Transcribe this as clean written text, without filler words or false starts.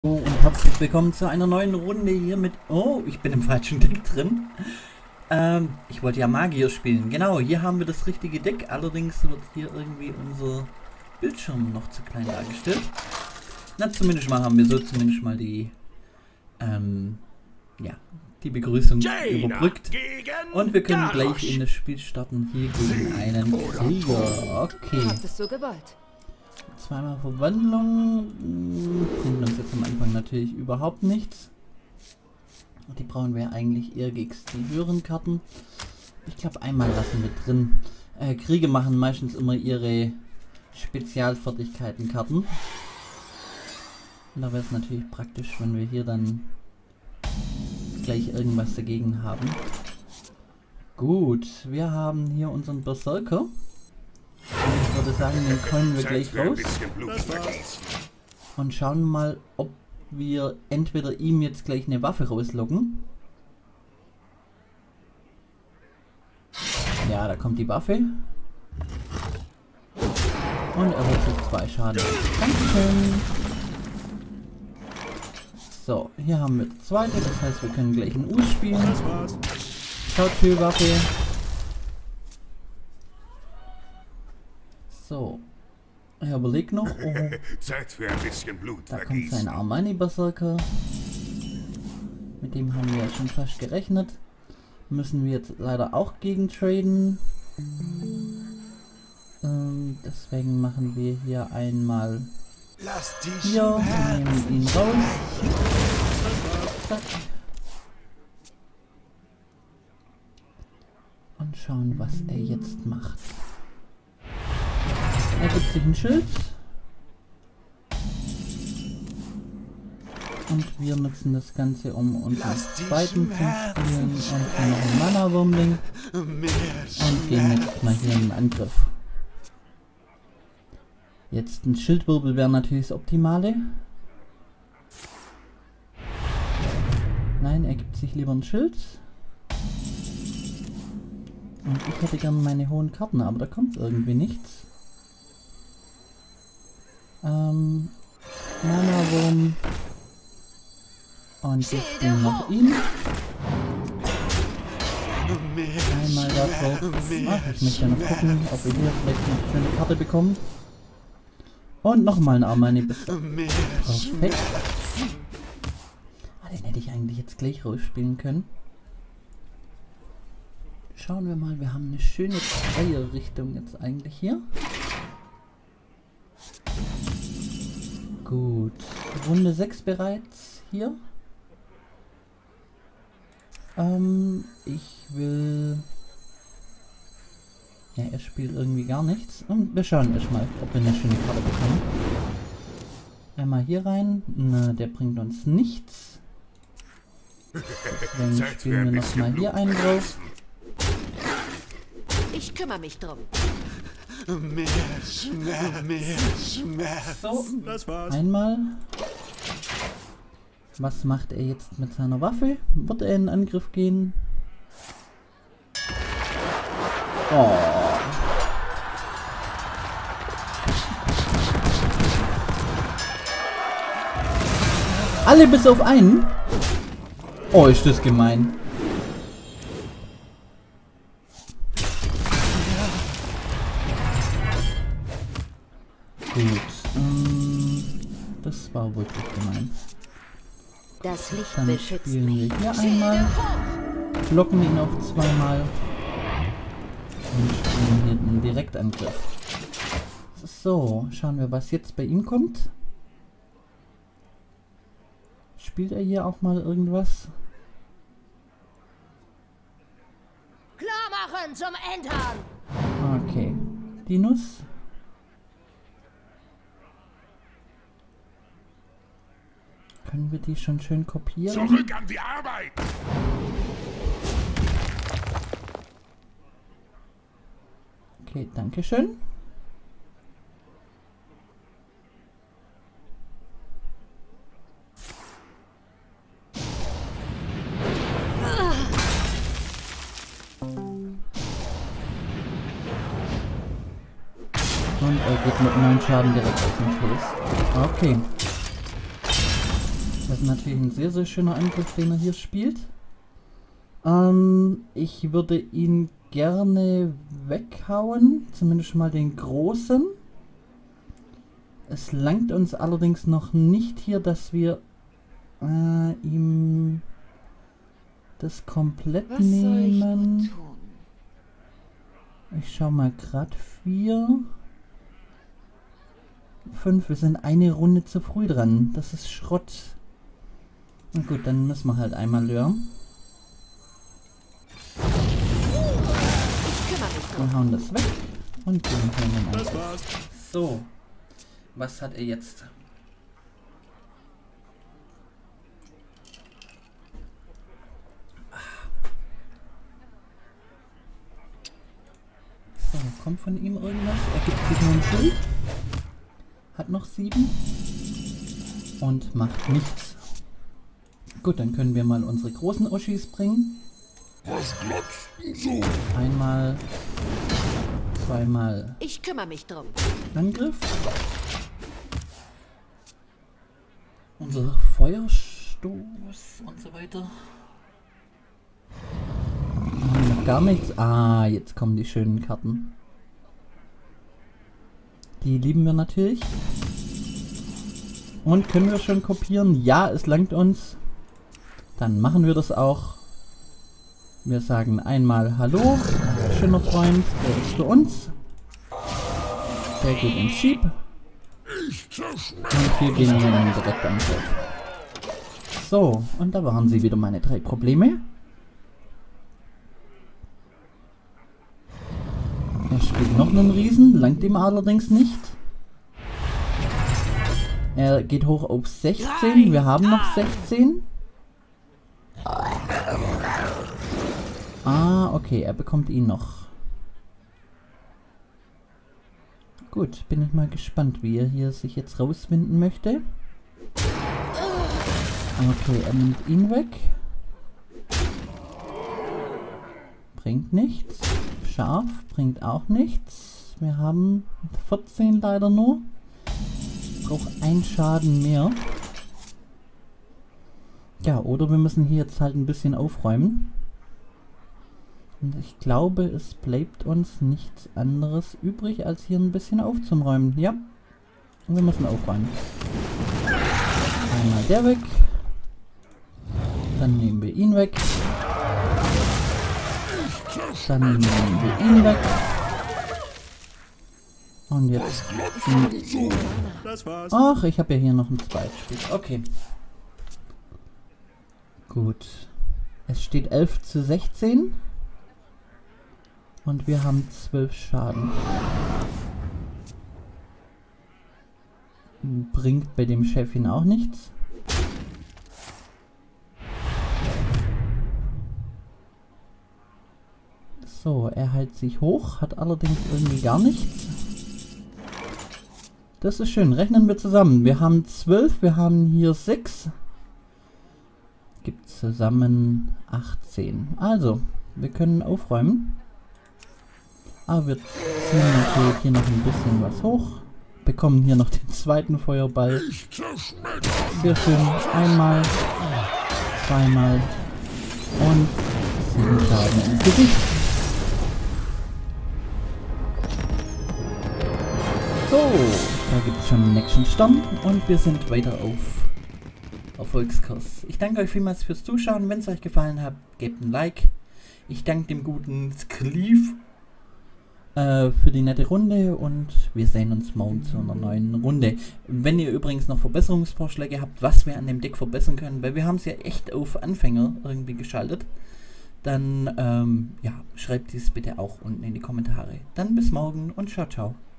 Und herzlich willkommen zu einer neuen Runde hier mit... Oh, ich bin im falschen Deck drin. Ich wollte ja Magier spielen. Genau, hier haben wir das richtige Deck. Allerdings wird hier irgendwie unser Bildschirm noch zu klein dargestellt. Na, zumindest mal haben wir so zumindest mal die... ja, die Begrüßung überbrückt. Und wir können gleich in das Spiel starten. Hier gegen einen Krieger. Okay. Habt es so gewollt. Zweimal Verwandlung bringt uns jetzt am Anfang natürlich überhaupt nichts. Die brauchen wir eigentlich eher gegen die höheren Karten. Ich glaube, einmal lassen wir drin. Kriege machen meistens immer ihre Spezialfertigkeiten-Karten. Und da wäre es natürlich praktisch, wenn wir hier dann gleich irgendwas dagegen haben. Gut, wir haben hier unseren Berserker. Ich würde sagen, den können wir gleich raus. Und schauen mal, ob wir entweder ihm jetzt gleich eine Waffe rauslocken. Ja, da kommt die Waffe. Und er holt sich 2 Schaden. Dankeschön. So, hier haben wir das zweite, das heißt, wir können gleich einen Us spielen. Schautürwaffe. So, er überlegt noch. Oh, Zeit für ein bisschen Blut da kommt sein Armani-Berserker. Mit dem haben wir ja schon fast gerechnet. Müssen wir jetzt leider auch gegen traden. Deswegen machen wir hier einmal hier, nehmen ihn raus. Zack. Und schauen, was er jetzt macht. Er gibt sich ein Schild. Und wir nutzen das Ganze, um unseren zweiten zu spielen. Und hier noch einen Mana-Wurmling. Und gehen jetzt mal hier in den Angriff. Jetzt ein Schildwirbel wäre natürlich das Optimale. Nein, er gibt sich lieber ein Schild. Und ich hätte gerne meine hohen Karten, aber da kommt irgendwie nichts. Mana-Wurm. Und jetzt spielen noch ihn. Einmal da drauf. Ach, ich möchte ja noch gucken, ob wir hier vielleicht noch eine schöne Karte bekommen. Und nochmal ein Armani. Perfekt. Ah, den hätte ich eigentlich jetzt gleich rausspielen können. Schauen wir mal, wir haben eine schöne Dreierrichtung jetzt eigentlich hier. Gut, Runde 6 bereits hier. Ich will... Ja, er spielt irgendwie gar nichts. Und wir schauen erstmal, ob wir eine schöne Karte bekommen. Einmal hier rein. Na, der bringt uns nichts. Deswegen spielen wir nochmal hier einen drauf. Ich kümmere mich drum. So, einmal. Was macht er jetzt mit seiner Waffe? Wird er in den Angriff gehen? Oh. Alle bis auf einen? Oh, ist das gemein. Gut, das war wirklich gemein. Das Licht Dann beschützt spielen wir mich. hier einmal, blocken ihn auf 2-mal und spielen hier einen Direktangriff. So, schauen wir, was jetzt bei ihm kommt. Spielt er hier auch mal irgendwas? Klar machen zum Entern. Okay, die Nuss. Können wir die schon schön kopieren? Zurück an die Arbeit! Okay, danke schön. Und er geht mit 9 Schaden direkt auf den Schluss. Okay. Das ist natürlich ein sehr, sehr schöner Angriff, den er hier spielt. Ich würde ihn gerne weghauen. Zumindest mal den großen. Es langt uns allerdings noch nicht hier, dass wir ihm das komplett nehmen. Ich schau mal gerade 4, 5. Wir sind eine Runde zu früh dran. Das ist Schrott. Na gut, dann müssen wir halt einmal lören. Wir hauen das weg und gehen in den Angriff. So, was hat er jetzt? So, kommt von ihm irgendwas? Er gibt sich nur ein Schild. Hat noch 7. Und macht nichts. Gut, dann können wir mal unsere großen Oschis bringen. Was glotzt du so? Einmal, zweimal Ich kümmere mich drum. Angriff. Unser Feuerstoß und so weiter. Noch gar nichts. Ah, jetzt kommen die schönen Karten. Die lieben wir natürlich. Und können wir schon kopieren? Ja, es langt uns. Dann machen wir das auch. Wir sagen einmal Hallo, schöner Freund, der ist für uns. Der geht ins Schieb. Und wir gehen hier in den Direktangriff. So, und da waren sie wieder, meine 3 Probleme. Er spielt noch einen Riesen, langt ihm allerdings nicht. Er geht hoch auf 16, wir haben noch 16. Ah, okay, er bekommt ihn noch. Gut, bin ich mal gespannt, wie er hier sich jetzt rauswinden möchte. Okay, er nimmt ihn weg. Bringt nichts. Scharf bringt auch nichts. Wir haben 14 leider nur. Ich brauche einen Schaden mehr. Ja, oder wir müssen hier jetzt halt ein bisschen aufräumen. Und ich glaube, es bleibt uns nichts anderes übrig, als hier ein bisschen aufzuräumen. Ja, und wir müssen aufräumen. Einmal der weg. Dann nehmen wir ihn weg. Dann nehmen wir ihn weg. Und jetzt... Ach, ich habe ja hier noch ein zweites Spiel. Okay. Gut. Es steht 11:16. Und wir haben 12 Schaden. Bringt bei dem Chefin auch nichts. So, er hält sich hoch, hat allerdings irgendwie gar nichts. Das ist schön, rechnen wir zusammen. Wir haben 12, wir haben hier 6. Gibt zusammen 18. Also, wir können aufräumen. Aber wir ziehen natürlich hier noch ein bisschen was hoch. Bekommen hier noch den zweiten Feuerball. Sehr schön. Einmal, zweimal und 7 Schaden ins Gesicht. So, da gibt es schon einen nächsten Stern und wir sind weiter auf Erfolgskurs. Ich danke euch vielmals fürs Zuschauen. Wenn es euch gefallen hat, gebt ein Like. Ich danke dem guten Skleef für die nette Runde und wir sehen uns morgen zu einer neuen Runde. Wenn ihr übrigens noch Verbesserungsvorschläge habt, was wir an dem Deck verbessern können, weil wir haben es ja echt auf Anfänger irgendwie geschaltet, dann ja, schreibt dies bitte auch unten in die Kommentare. Dann bis morgen und ciao, ciao.